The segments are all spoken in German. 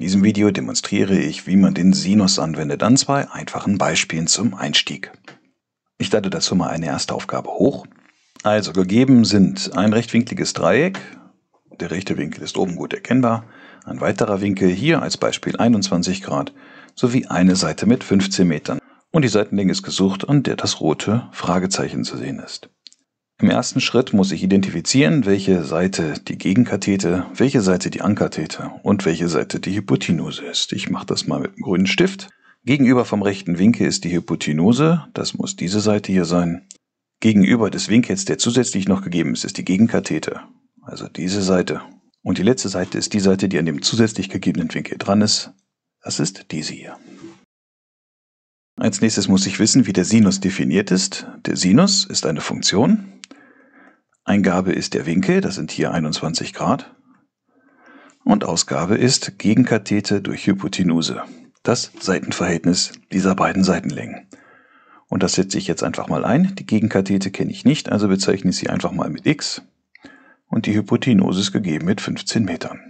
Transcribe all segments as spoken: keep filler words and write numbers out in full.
diesem Video demonstriere ich, wie man den Sinus anwendet an zwei einfachen Beispielen zum Einstieg. Ich lade dazu mal eine erste Aufgabe hoch. Also gegeben sind ein rechtwinkliges Dreieck, der rechte Winkel ist oben gut erkennbar, ein weiterer Winkel hier als Beispiel einundzwanzig Grad, sowie eine Seite mit fünfzehn Metern. Und die Seitenlänge ist gesucht, an der das rote Fragezeichen zu sehen ist. Im ersten Schritt muss ich identifizieren, welche Seite die Gegenkathete, welche Seite die Ankathete und welche Seite die Hypotenuse ist. Ich mache das mal mit einem grünen Stift. Gegenüber vom rechten Winkel ist die Hypotenuse, das muss diese Seite hier sein. Gegenüber des Winkels, der zusätzlich noch gegeben ist, ist die Gegenkathete, also diese Seite. Und die letzte Seite ist die Seite, die an dem zusätzlich gegebenen Winkel dran ist. Das ist diese hier. Als nächstes muss ich wissen, wie der Sinus definiert ist. Der Sinus ist eine Funktion. Eingabe ist der Winkel, das sind hier einundzwanzig Grad. Und Ausgabe ist Gegenkathete durch Hypotenuse, das Seitenverhältnis dieser beiden Seitenlängen. Und das setze ich jetzt einfach mal ein. Die Gegenkathete kenne ich nicht, also bezeichne ich sie einfach mal mit x. Und die Hypotenuse ist gegeben mit fünfzehn Metern.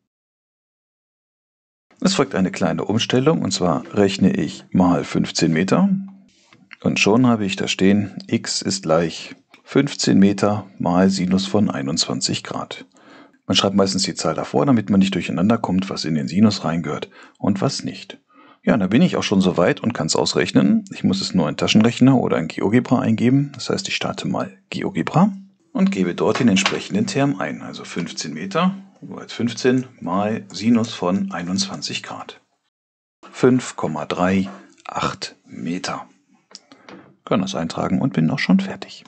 Es folgt eine kleine Umstellung, und zwar rechne ich mal fünfzehn Meter. Und schon habe ich da stehen, x ist gleich fünfzehn Meter mal Sinus von einundzwanzig Grad. Man schreibt meistens die Zahl davor, damit man nicht durcheinander kommt, was in den Sinus reingehört und was nicht. Ja, da bin ich auch schon soweit und kann es ausrechnen. Ich muss es nur in Taschenrechner oder in GeoGebra eingeben. Das heißt, ich starte mal GeoGebra und gebe dort den entsprechenden Term ein. Also fünfzehn Meter, als fünfzehn mal Sinus von einundzwanzig Grad. fünf Komma achtunddreißig Meter. Ich kann das eintragen und bin auch schon fertig.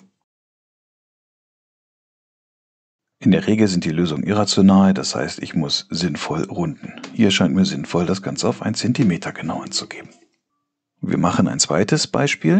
In der Regel sind die Lösungen irrational, das heißt, ich muss sinnvoll runden. Hier scheint mir sinnvoll, das Ganze auf einen Zentimeter genau anzugeben. Wir machen ein zweites Beispiel.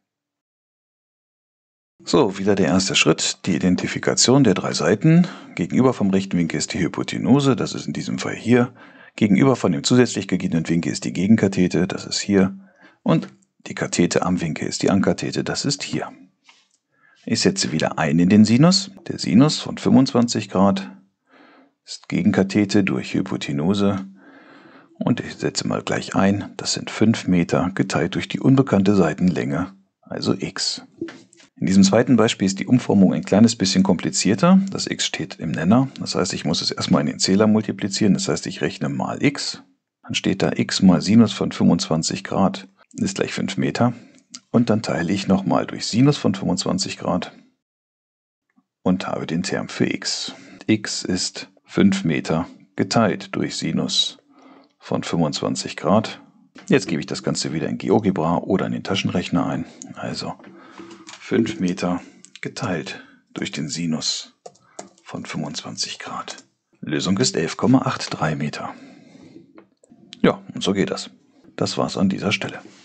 So, wieder der erste Schritt, die Identifikation der drei Seiten. Gegenüber vom rechten Winkel ist die Hypotenuse, das ist in diesem Fall hier. Gegenüber von dem zusätzlich gegebenen Winkel ist die Gegenkathete, das ist hier. Und die Kathete am Winkel ist die Ankathete, das ist hier. Ich setze wieder ein in den Sinus. Der Sinus von fünfundzwanzig Grad ist Gegenkathete durch Hypotenuse. Und ich setze mal gleich ein. Das sind fünf Meter geteilt durch die unbekannte Seitenlänge, also x. In diesem zweiten Beispiel ist die Umformung ein kleines bisschen komplizierter. Das x steht im Nenner. Das heißt, ich muss es erstmal in den Zähler multiplizieren. Das heißt, ich rechne mal x. Dann steht da x mal Sinus von fünfundzwanzig Grad ist gleich fünf Meter. Und dann teile ich nochmal durch Sinus von fünfundzwanzig Grad und habe den Term für x. X ist fünf Meter geteilt durch Sinus von fünfundzwanzig Grad. Jetzt gebe ich das Ganze wieder in GeoGebra oder in den Taschenrechner ein. Also fünf Meter geteilt durch den Sinus von fünfundzwanzig Grad. Lösung ist elf Komma dreiundachtzig Meter. Ja, und so geht das. Das war's an dieser Stelle.